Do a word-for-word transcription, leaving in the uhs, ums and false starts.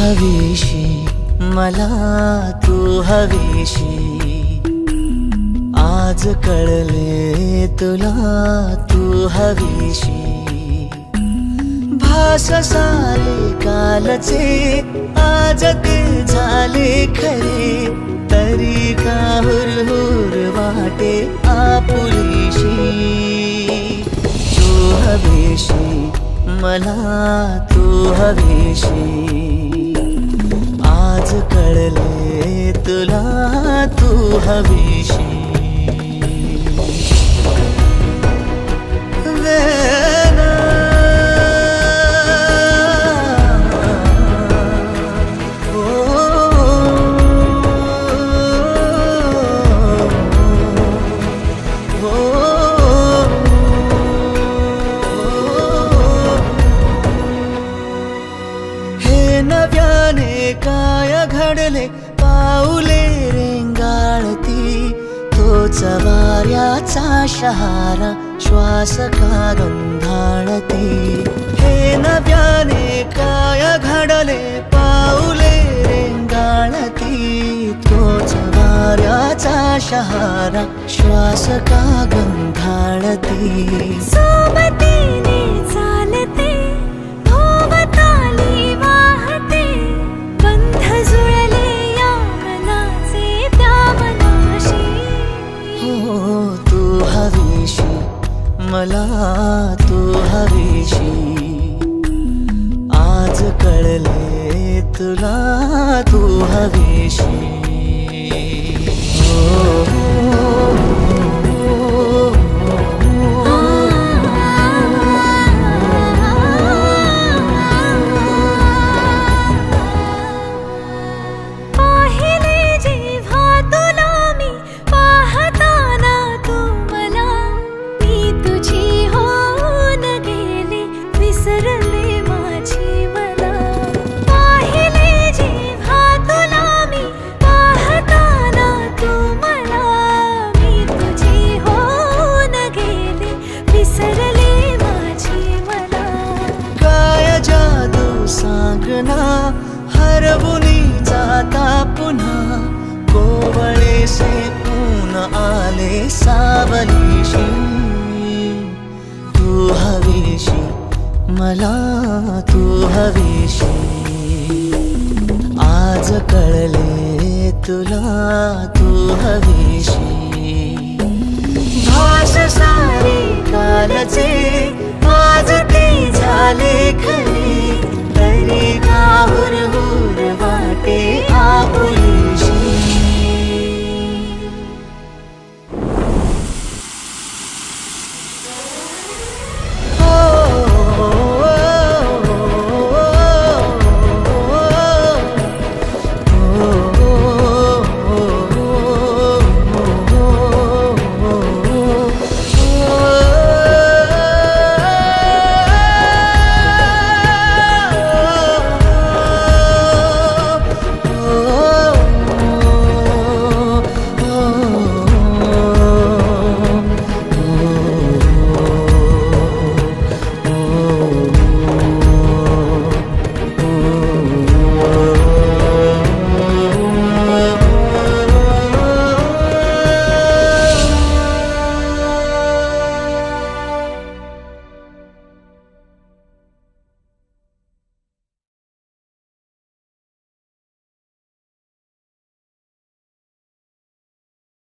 हवीशी मला तू हवीशी, आज कळले तुला तू हवीशी। भास सारे कालचे आज ते झाले खरे, तरी का हुरहुर वाटे आपुलीशी। तू हवीशी मला तू हवीशी, आज कळले तुला तू हवीशी। नव्याने काय घडले पाऊले रेंगाळती, तोच वाऱ्याचा शहारा श्वास का गंधाळती। हे नव्याने काय घडले पाऊले रेंगाळती, तोच वाऱ्याचा शहारा श्वास का गंधाळती। सोबतीने चालते मला तू हवीशी, आज कळले तुला तू हवीशी। हरवुनी जाता पुन्हा कोवळे से ऊन आले सावलीशी। तू हवीशी मला तू हवीशी, आज कळले तुला तू हवीशी।